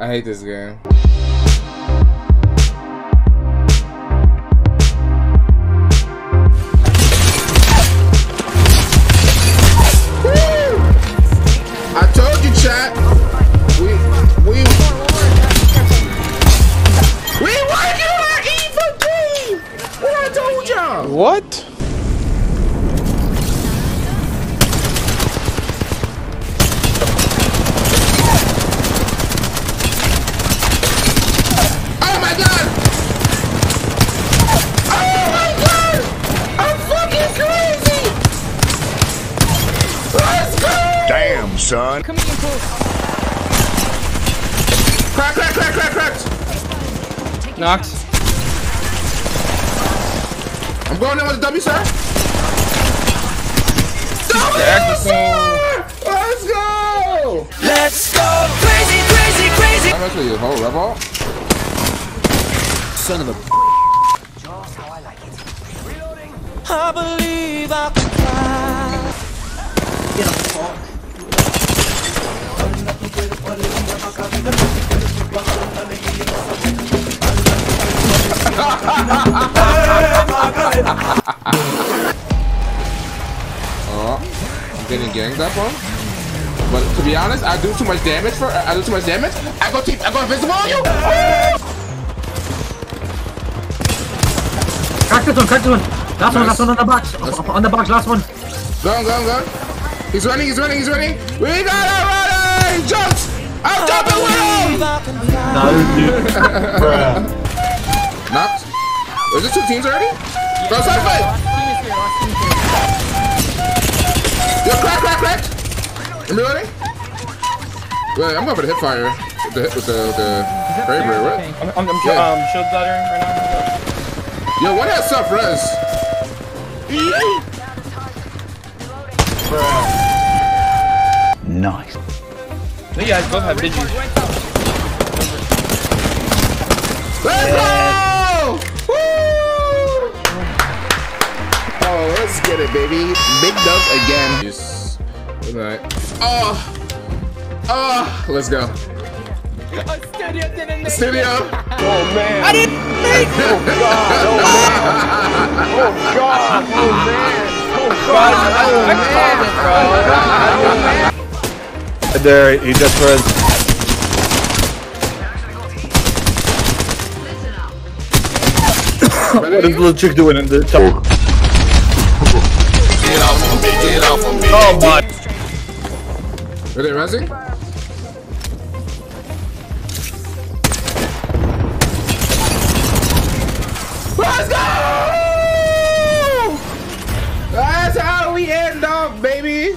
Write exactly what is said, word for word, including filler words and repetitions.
hate this game. I told you, chat. We we we working on E for G. What I told y'all? What? Oh my god! Oh my god! I'm fucking crazy! Let's go! Damn, son. Come in close. Crack, crack, crack, crack, crack! Knocked. I'm going in with a W, sir. W, Let's sir! Let's go! Let's go crazy, crazy, crazy. I'm actually a whole rebel. Son of a. Just how I like it. Reloading. I believe I can fly. Get up, talk. Oh, I'm getting ganged up on. But to be honest, I do too much damage for. I do too much damage. I go keep. I go invisible on you. Crack this one, crack this one. Last one, last one on the box. On the box, last one. Go, go, go. He's running. He's running. He's running. We got him running. Jumps. I'm jumping with him. Knocked. Was it two teams already? Go, side fight. Yo, crack, crack, crack. I'm reloading. Wait, I'm going for the hip fire with the with the, with the bravery. What? I'm, I'm, I'm Yeah. um, shield bladdering right now. Yo, what has self res? Nice. You guys both have Vigis. Let's go! Woo! Oh, let's get it, baby. Big dubs again. Yes. Good night. Oh, oh, let's go. Studio didn't make Studio. Oh man. I didn't make it! Oh god. Oh man. Oh god. Oh man. Oh god. I called it, bro. There, he just runs. What is the little chick doing in the top? Get off of me. Get off of me. Oh my. Are they rising? Let's go! That's how we end off, baby.